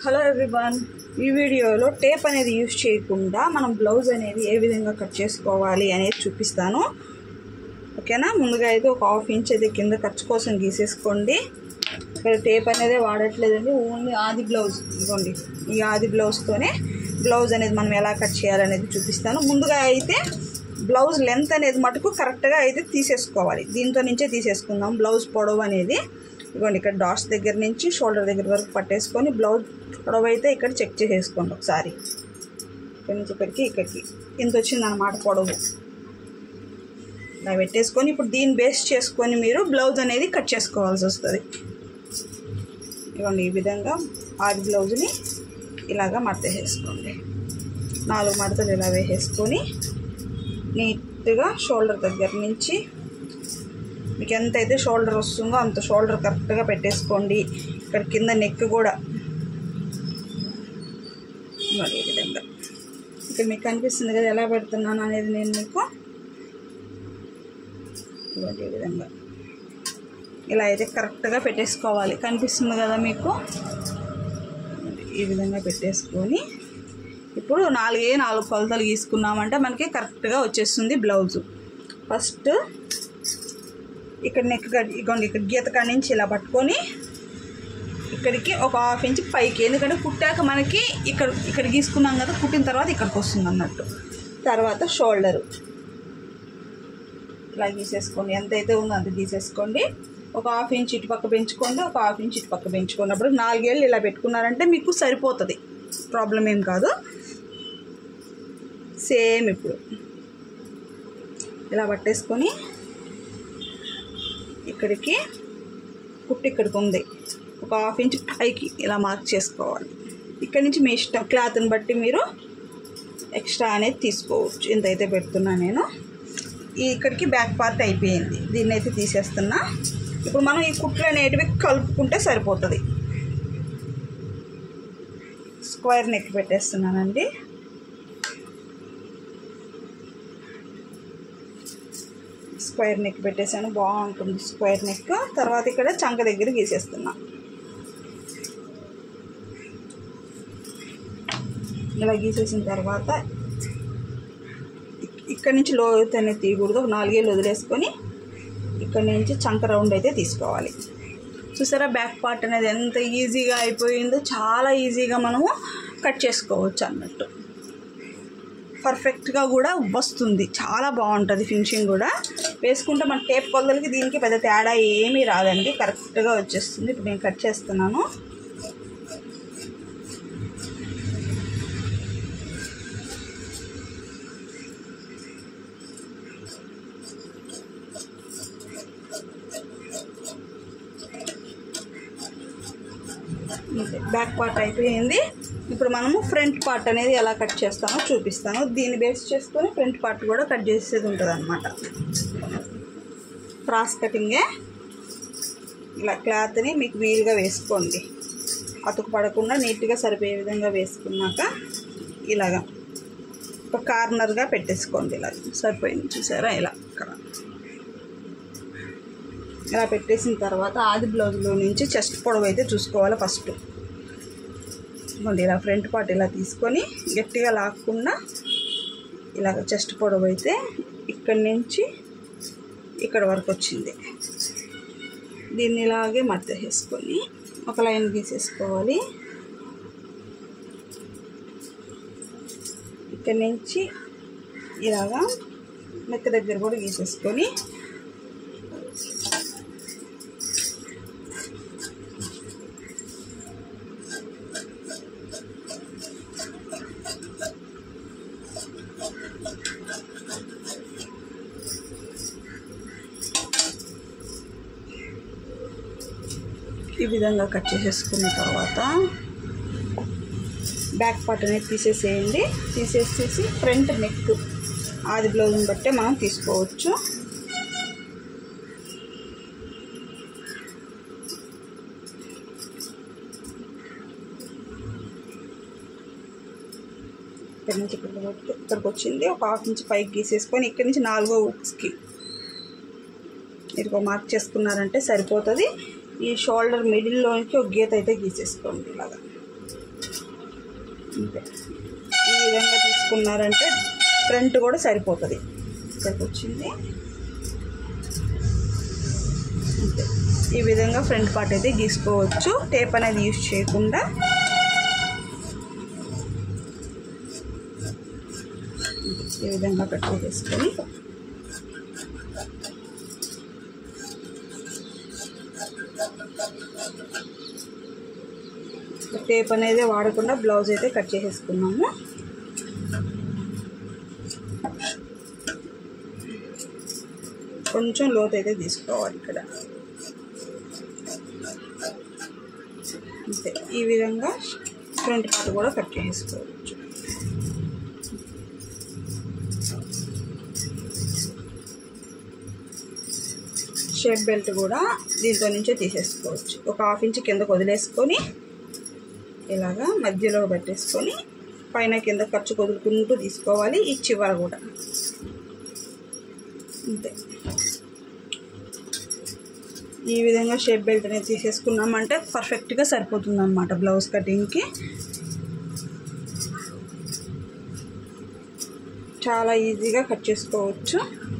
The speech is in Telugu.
హలో ఎవ్రీవన్, ఈ వీడియోలో టేప్ అనేది యూజ్ చేయకుండా మనం బ్లౌజ్ అనేది ఏ విధంగా కట్ చేసుకోవాలి అనేది చూపిస్తాను. ఓకేనా? ముందుగా అయితే ఒక 1/2 ఇంచ్ అయితే కింద ఖర్చు కోసం గీసేసుకోండి. ఇక్కడ టేప్ అనేది వాడట్లేదండి, ఓన్లీ ఆది బ్లౌజ్. ఇదిగోండి, ఈ ఆది బ్లౌజ్తోనే బ్లౌజ్ అనేది మనం ఎలా కట్ చేయాలనేది చూపిస్తాను. ముందుగా అయితే బ్లౌజ్ లెంత్ అనేది మటుకు కరెక్ట్గా అయితే తీసేసుకోవాలి. దీంతో నుంచే తీసేసుకుందాం బ్లౌజ్ పొడవు అనేది. ఇదిగోండి, ఇక్కడ డాట్స్ దగ్గర నుంచి షోల్డర్ దగ్గర వరకు పట్టేసుకొని బ్లౌజ్ పొడవు అయితే ఇక్కడ చెక్ చేసేసుకోండి ఒకసారి. ఇక్కడ నుంచి ఇక్కడికి ఇంత వచ్చిందన్నమాట పొడవు. ఇలా పెట్టేసుకొని ఇప్పుడు దీన్ని బేస్ చేసుకొని మీరు బ్లౌజ్ అనేది కట్ చేసుకోవాల్సి వస్తుంది. ఇదిగోండి, ఈ విధంగా ఆది బ్లౌజ్ని ఇలాగా మడత వేసేసుకోండి. 4 మడతలు ఇలా వేసేసుకొని నీట్గా షోల్డర్ దగ్గర నుంచి మీకు ఎంతైతే షోల్డర్ వస్తుందో అంత షోల్డర్ కరెక్ట్గా పెట్టేసుకోండి. ఇక్కడ కింద నెక్ కూడా ఈ విధంగా ఇక్కడ మీకు కనిపిస్తుంది కదా ఎలా పెడుతున్నాను అనేది. నేను మీకు ఈ విధంగా ఇలా అయితే కరెక్ట్గా పెట్టేసుకోవాలి. కనిపిస్తుంది కదా మీకు, ఈ విధంగా పెట్టేసుకొని ఇప్పుడు 4 కొలతలు గీసుకున్నామంటే మనకి కరెక్ట్గా వచ్చేస్తుంది బ్లౌజు. ఫస్ట్ ఇక్కడ నెక్ ఇగోండి, ఇక్కడ గీత కాడి నుంచి ఇలా పట్టుకొని ఇక్కడికి ఒక 1/2 ఇంచ్ పైకి, ఎందుకంటే కుట్టాక మనకి ఇక్కడ గీసుకున్నాం కదా, కుట్టిన తర్వాత ఇక్కడికి వస్తుంది అన్నట్టు. తర్వాత షోల్డరు ఇలా గీసేసుకోండి, ఎంతైతే ఉందో అంత గీసేసుకోండి. ఒక 1/2 ఇంచ్ ఇటు పక్క పెంచుకోండి, ఒక 1/2 ఇంచ్ ఇటు పక్క పెంచుకోండి. అప్పుడు 4 ఏళ్ళు ఇలా పెట్టుకున్నారంటే మీకు సరిపోతుంది, ప్రాబ్లం ఏం కాదు. సేమ్ ఇప్పుడు ఇలా పట్టేసుకొని ఇక్కడికి కుట్టు ఇక్కడికి ఉంది, ఒక 1/2 ఇంచ్ పైకి ఇలా మార్క్ చేసుకోవాలి. ఇక్కడి నుంచి మీ ఇష్టం, క్లాత్ని బట్టి మీరు ఎక్స్ట్రా అనేది తీసుకోవచ్చు. ఇంతైతే పెడుతున్నా నేను. ఇక్కడికి బ్యాక్ పార్ట్ అయిపోయింది, దీన్ని అయితే తీసేస్తున్నా. ఇప్పుడు మనం ఈ కుట్లు అనేటివి కలుపుకుంటే సరిపోతుంది. స్క్వేర్ నెక్ పెట్టేస్తున్నానండి. స్క్వేర్ నెక్ పెట్టేసాను, బాగుంటుంది స్క్వేర్ నెక్. తర్వాత ఇక్కడ చంక దగ్గర గీసేస్తున్నా. ఇలా గీసేసిన తర్వాత ఇక్కడ నుంచి లోతు అనేది తీయకూడదు, 4 ఏళ్ళు వదిలేసుకొని ఇక్కడ నుంచి చంక రౌండ్ అయితే తీసుకోవాలి. చూసారా బ్యాక్ పార్ట్ అనేది ఎంత ఈజీగా అయిపోయిందో, చాలా ఈజీగా మనము కట్ చేసుకోవచ్చు అన్నట్టు. పర్ఫెక్ట్గా కూడా వస్తుంది, చాలా బాగుంటుంది ఫినిషింగ్ కూడా. వేసుకుంటే మన టేప్ కొలతలకి దీనికి పెద్ద తేడా ఏమీ రాదండి, కరెక్ట్గా వచ్చేస్తుంది. ఇప్పుడు నేను కట్ చేస్తున్నాను. బ్యాక్ పార్ట్ అయిపోయింది. ఇప్పుడు మనము ఫ్రంట్ పార్ట్ అనేది ఎలా కట్ చేస్తామో చూపిస్తాను. దీన్ని బేస్ చేసుకొని ఫ్రంట్ పార్ట్ కూడా కట్ చేసేది ఉంటుంది అన్నమాట. క్రాస్ కటింగే. ఇలా క్లాత్ని మీకు వీలుగా వేసుకోండి, అతుకు పడకుండా నీట్గా సరిపోయే విధంగా వేసుకున్నాక ఇలాగా ఒక కార్నర్గా పెట్టేసుకోండి. ఇలా సరిపోయింది చూసారా, ఇలా ఇక్కడ ఇలా పెట్టేసిన తర్వాత ఆది బ్లౌజ్లో నుంచి చెస్ట్ పొడవు అయితే చూసుకోవాలి ఫస్ట్. ఇలా ఫ్రంట్ పార్ట్ ఇలా తీసుకొని గట్టిగా లాక్కుండా ఇలాగ చెస్ట్ పొడవు అయితే ఇక్కడి నుంచి ఇక్కడ వరకు వచ్చింది. దీన్ని ఇలాగే మడత వేసుకొని ఒక లైన్ గీసేసుకోవాలి. ఇక్కడి నుంచి ఇలాగా నెక్ దగ్గర కూడా గీసేసుకొని ఈ విధంగా కట్ చేసేసుకున్న తర్వాత బ్యాక్ పార్ట్ అనేది తీసేసేయండి. తీసేసేసి ఫ్రంట్ నెక్ ఆది బ్లౌజ్ని బట్టే మనం తీసుకోవచ్చు. ఇక్కడ నుంచి ఇక్కడికి వచ్చింది, ఒక 1/2 ఇంచ్ పైకి గీసేసుకొని ఇక్కడి నుంచి 4వ హుక్స్కి మీరు మార్క్ చేసుకున్నారంటే సరిపోతుంది. ఈ షోల్డర్ మిడిల్లోనికి ఒక గీత అయితే గీసేసుకోండి ఇలాగా. అంతే. ఈ విధంగా తీసుకున్నారంటే ఫ్రంట్ కూడా సరిపోతుంది. ఇక్కడికి వచ్చింది. అంతే. ఈ విధంగా ఫ్రంట్ పార్ట్ అయితే గీసుకోవచ్చు టేప్ అనేది యూజ్ చేయకుండా. ఈ విధంగా కట్ చేసుకొని టేప్ అనేది వాడకుండా బ్లౌజ్ అయితే కట్ చేసేసుకున్నాము. కొంచెం లోతు అయితే తీసుకోవాలి ఇక్కడ. అంతే. ఈ విధంగా ఫ్రంట్ పార్ట్ కూడా కట్ చేసుకోవచ్చు. షేప్ బెల్ట్ కూడా దీంతో నుంచే తీసేసుకోవచ్చు. ఒక 1/2 ఇంచ్ కిందకు వదిలేసుకొని ఇలాగా మధ్యలో పెట్టేసుకొని పైన కింద ఖర్చు కొదులుకుంటూ తీసుకోవాలి. ఈ చివర కూడా అంతే. ఈ విధంగా షేప్ బెల్ట్ అనేది తీసేసుకున్నామంటే పర్ఫెక్ట్గా సరిపోతుంది అన్నమాట బ్లౌజ్ కటింగ్కి. చాలా ఈజీగా కట్ చేసుకోవచ్చు.